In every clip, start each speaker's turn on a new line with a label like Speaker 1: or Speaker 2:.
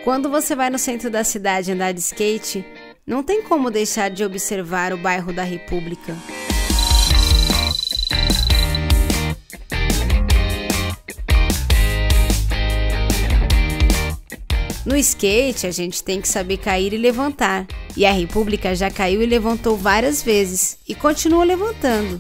Speaker 1: Quando você vai no centro da cidade andar de skate, não tem como deixar de observar o bairro da República. No skate, a gente tem que saber cair e levantar. E a República já caiu e levantou várias vezes e continua levantando.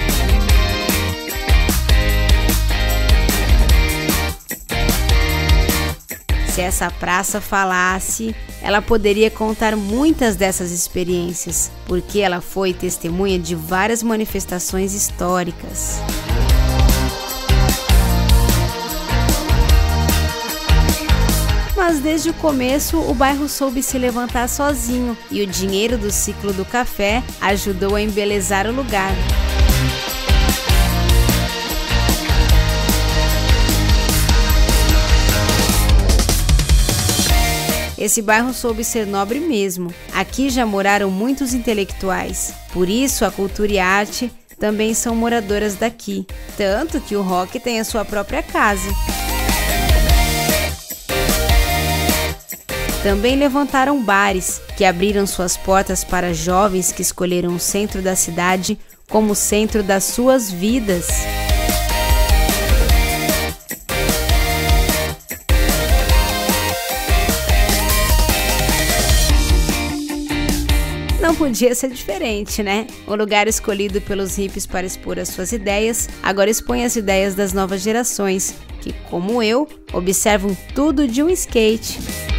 Speaker 1: Se essa praça falasse, ela poderia contar muitas dessas experiências, porque ela foi testemunha de várias manifestações históricas. Mas desde o começo o bairro soube se levantar sozinho e o dinheiro do ciclo do café ajudou a embelezar o lugar. Esse bairro soube ser nobre mesmo. Aqui já moraram muitos intelectuais. Por isso a cultura e a arte também são moradoras daqui. Tanto que o rock tem a sua própria casa. Também levantaram bares, que abriram suas portas para jovens que escolheram o centro da cidade como o centro das suas vidas. Não podia ser diferente, né? O lugar escolhido pelos hippies para expor as suas ideias, agora expõe as ideias das novas gerações, que, como eu, observam tudo de um skate.